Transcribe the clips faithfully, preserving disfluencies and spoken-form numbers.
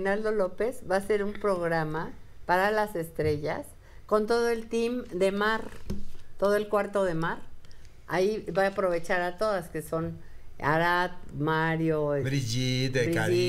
Reinaldo López va a hacer un programa para las estrellas con todo el team de Mar, todo el cuarto de Mar. Ahí va a aprovechar a todas, que son Arad, Mario, Brigitte,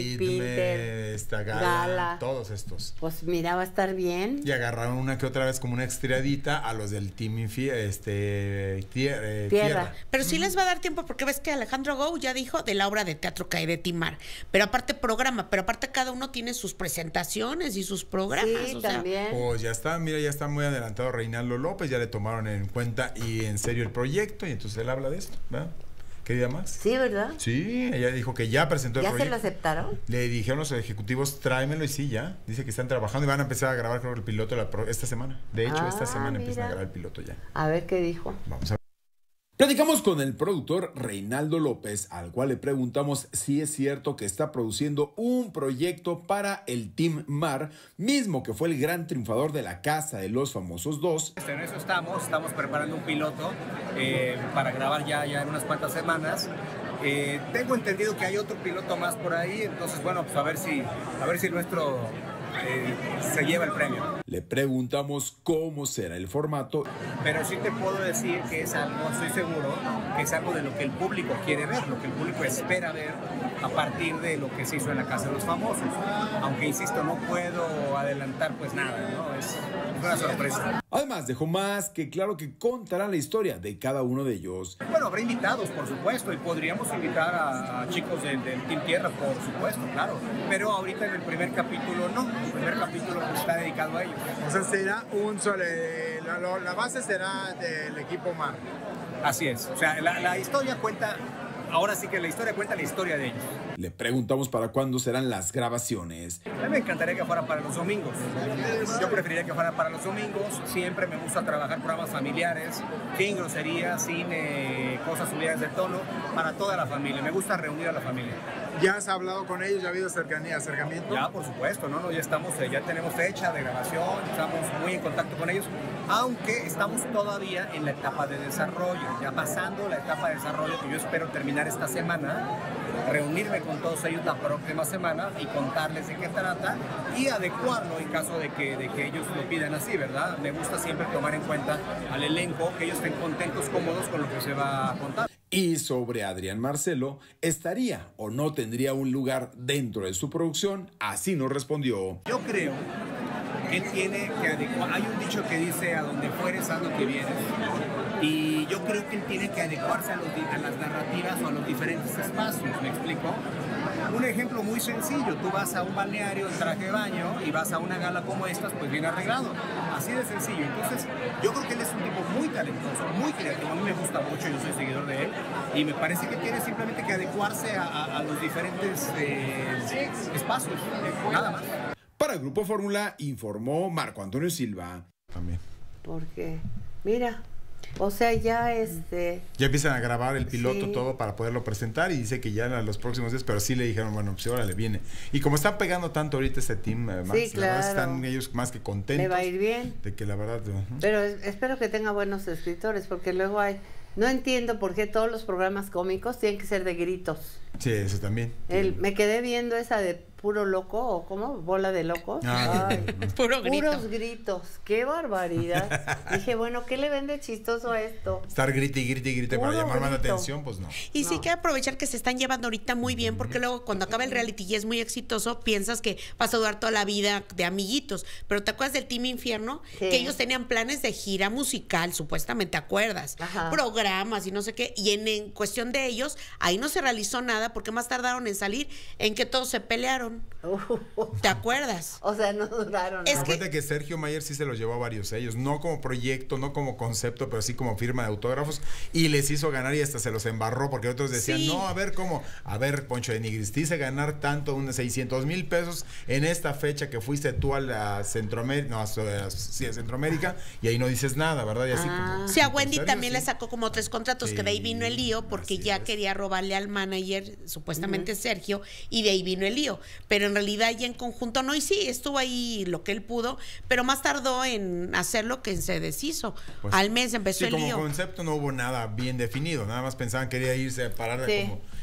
Caritme, esta Gala, Gala, todos estos. Pues mira, va a estar bien. Y agarraron una que otra vez como una estriadita a los del Team Infi, este, tier, eh, tierra. tierra. Pero sí les va a dar tiempo, porque ves que Alejandro Gou ya dijo de la obra de teatro que hay de Timar. Pero aparte programa, pero aparte cada uno tiene sus presentaciones y sus programas. Sí, o también. Sea. Pues ya está, mira, ya está muy adelantado Reinaldo López, ya le tomaron en cuenta y en serio el proyecto, y entonces él habla de esto, ¿verdad? ¿Querida Max? Sí, ¿verdad? Sí, ella dijo que ya presentó el ¿Ya proyecto. se lo aceptaron? Le dijeron los ejecutivos, tráemelo, y sí, ya. Dice que están trabajando y van a empezar a grabar, creo, el piloto la pro, esta semana. De hecho, ah, esta semana mira. empiezan a grabar el piloto ya. A ver qué dijo. Vamos a ver. Platicamos con el productor Reinaldo López, al cual le preguntamos si es cierto que está produciendo un proyecto para el Team Mar, mismo que fue el gran triunfador de La Casa de los Famosos dos. En eso estamos, estamos preparando un piloto eh, para grabar ya, ya en unas cuantas semanas. Eh, tengo entendido que hay otro piloto más por ahí, entonces bueno, pues a ver si, a ver si nuestro eh, se lleva el premio. Le preguntamos cómo será el formato. Pero sí te puedo decir que es algo, estoy seguro, que es algo de lo que el público quiere ver, lo que el público espera ver a partir de lo que se hizo en La Casa de los Famosos. Aunque, insisto, no puedo adelantar pues nada, ¿no? Es una sorpresa. Además, dejó más que claro que contará la historia de cada uno de ellos. Bueno, habrá invitados, por supuesto, y podríamos invitar a, a chicos del, del Team Tierra, por supuesto, claro. Pero ahorita en el primer capítulo no, el primer capítulo pues, está dedicado a ellos. O sea, será un solo, la, la base será del equipo Mar. Así es, o sea, la, la historia cuenta, ahora sí que la historia cuenta la historia de ellos. Le preguntamos para cuándo serán las grabaciones. A mí me encantaría que fuera para los domingos. Yo preferiría que fuera para los domingos. Siempre me gusta trabajar programas familiares, sin groserías, sin eh, cosas subidas de tono, para toda la familia. Me gusta reunir a la familia. ¿Ya has hablado con ellos? ¿Ya ha habido cercanía, acercamiento? Ya, por supuesto, ¿no? no ya estamos, ya tenemos fecha de grabación, estamos muy en contacto con ellos, aunque estamos todavía en la etapa de desarrollo, ya pasando la etapa de desarrollo que yo espero terminar esta semana, reunirme con todos ellos la próxima semana y contarles de qué trata y adecuarlo en caso de que, de que ellos lo pidan así, ¿verdad? Me gusta siempre tomar en cuenta al elenco, que ellos estén contentos, cómodos con lo que se va a contar. Y sobre Adrián Marcelo, ¿estaría o no tendría un lugar dentro de su producción? Así nos respondió. Yo creo que él tiene que adecuar, hay un dicho que dice a donde fueres, haz lo que vienes. Y yo creo que él tiene que adecuarse a, los, a las narrativas o a los diferentes espacios, ¿me explico? Un ejemplo muy sencillo, tú vas a un balneario en traje de baño y vas a una gala como estas, pues bien arreglado. Así de sencillo. Entonces, yo creo que él es un tipo muy talentoso, muy creativo. A mí me gusta mucho, yo soy seguidor de él. Y me parece que tiene simplemente que adecuarse a, a, a los diferentes eh, espacios, nada más. Para el Grupo Fórmula, informó Marco Antonio Silva. También. Porque, mira... O sea, ya este... Ya empiezan a grabar el piloto, sí. todo para poderlo presentar, y dice que ya en los próximos días, pero sí le dijeron, bueno, pues ahora le viene. Y como están pegando tanto ahorita este team, eh, Max, sí, claro. la verdad están ellos más que contentos. Le va a ir bien. De que la verdad... Uh-huh. Pero espero que tenga buenos escritores, porque luego hay... No entiendo por qué todos los programas cómicos tienen que ser de gritos. Sí, eso también. El, me quedé viendo esa de Puro Loco, o ¿cómo? Bola de Locos. Ah, Ay, Puro grito. Puros gritos. ¡Qué barbaridad! Dije, bueno, ¿qué le vende chistoso a esto? Estar grite y grite y grite para llamar más la atención, pues no. Y no. sí que aprovechar que se están llevando ahorita muy bien, porque luego cuando acaba el reality y es muy exitoso, piensas que vas a durar toda la vida de amiguitos. Pero ¿te acuerdas del Team Infierno? Sí. Que ellos tenían planes de gira musical, supuestamente, ¿te acuerdas? Ajá. Programas y no sé qué. Y en, en cuestión de ellos, ahí no se realizó nada, porque más tardaron en salir, en que todos se pelearon. ¿Te acuerdas? O sea, no duraron. Es ¿no? Acuérdate que... que Sergio Mayer sí se los llevó a varios ellos, no como proyecto, no como concepto, pero sí como firma de autógrafos, y les hizo ganar y hasta se los embarró, porque otros decían, sí. no, a ver cómo, a ver, Poncho de Nigris, te hice ganar tanto, unos seiscientos mil pesos en esta fecha que fuiste tú a la Centroamérica, no, a, a, sí, a Centroamérica, y ahí no dices nada, ¿verdad? Y así Ah. como, Sí, a Wendy serio, también sí. le sacó como tres contratos, Sí, que de ahí vino el lío, porque ya es. quería robarle al manager, supuestamente uh-huh. Sergio, y de ahí vino el lío. Pero en realidad ya en conjunto no, y sí, estuvo ahí lo que él pudo, pero más tardó en hacer lo que se deshizo. Pues, al mes empezó sí, el como lío. concepto no hubo nada bien definido, nada más pensaban que quería irse a parar Sí. como...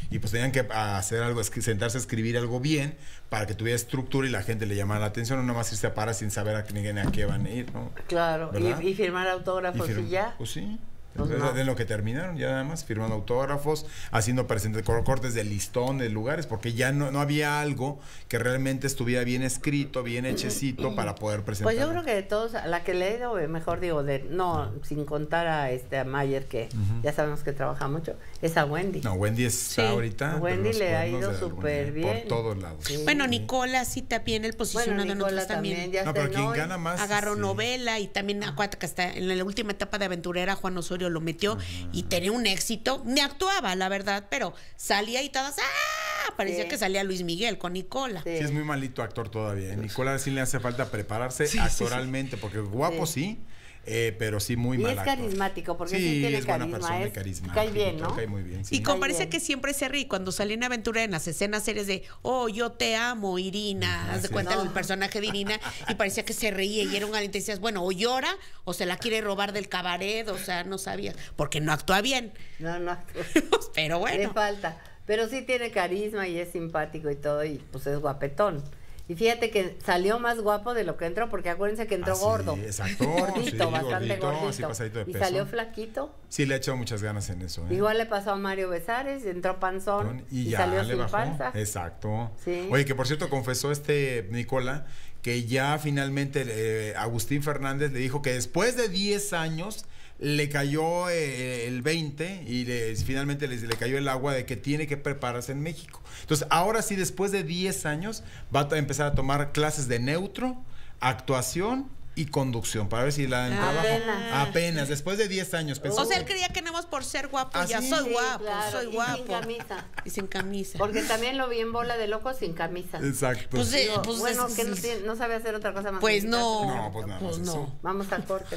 y pues tenían que hacer algo, sentarse a escribir algo bien para que tuviera estructura y la gente le llamara la atención, no nomás irse a parar sin saber a quién a qué van a ir, ¿no? Claro, y, y firmar autógrafos y, y, firma, y ya. Pues sí. Pues no. De lo que terminaron, ya nada más, firmando autógrafos, haciendo presentes, cortes de listón de lugares, porque ya no, no había algo que realmente estuviera bien escrito, bien hechecito para poder presentar. Pues yo creo que de todos, la que le he ido mejor, digo, de no, sin contar a este a Mayer, que uh-huh. ya sabemos que trabaja mucho, es a Wendy. No, Wendy está sí. ahorita. A Wendy le ha ido súper bien. Por todos lados. Sí. Bueno, Nicola sí también, el posicionado bueno, Nicola también. también ya no, pero quien gana más. Agarró sí. novela y también acuérdate que hasta en la última etapa de Aventurera, Juan Osorio lo metió uh-huh. y tenía un éxito. Ni actuaba, la verdad, pero salía y todas, ¡ah! Parecía sí. que salía Luis Miguel con Nicola. Sí. sí, es muy malito actor todavía. ¿eh? Nicola sí le hace falta prepararse sí, actoralmente, sí, sí. porque guapo sí. sí Eh, pero sí muy mal. Y es carismático, porque sí, sí tiene es carisma. Buena persona, es carismático, cae bien, ¿no? Cae muy bien. Sí. Y como parece que siempre se ríe cuando sale en Aventura en las escenas series de oh, yo te amo, Irina. Ah, Haz de sí. cuenta no. el personaje de Irina y parecía que se reía y era un galante y decías, bueno, o llora o se la quiere robar del cabaret, o sea, no sabía, porque no actúa bien. No, no actúa. Pero bueno. Le falta. Pero sí tiene carisma y es simpático y todo, y pues es guapetón. Y fíjate que salió más guapo de lo que entró, porque acuérdense que entró ah, sí, gordo. Exacto. Gordito, sí, bastante gordito, gordito. Así pasadito de peso. Y salió flaquito. Sí, le ha echado muchas ganas en eso. ¿eh? Igual le pasó a Mario Besares, entró panzón y, y ya salió le sin bajó. Panza. Exacto. Sí. Oye, que por cierto confesó este Nicola que ya finalmente eh, Agustín Fernández le dijo que después de diez años le cayó eh, el veinte y le, finalmente le, le cayó el agua de que tiene que prepararse en México. Entonces, ahora sí, después de diez años, va a empezar a tomar clases de neutro, actuación y conducción, para ver si la dan trabajo. Apenas. Apenas, después de diez años. Pensó. O sea, él creía que nada más por ser guapo, ¿Ah, ya sí? soy sí, guapo, claro. soy y guapo. sin camisa. Y sin camisa. Porque también lo vi en Bola de Locos sin camisa. Exacto. Pues, Digo, pues bueno, es, que no, tiene, no sabe hacer otra cosa más. Pues no. No, pues nada pues más no. eso. Vamos al corte.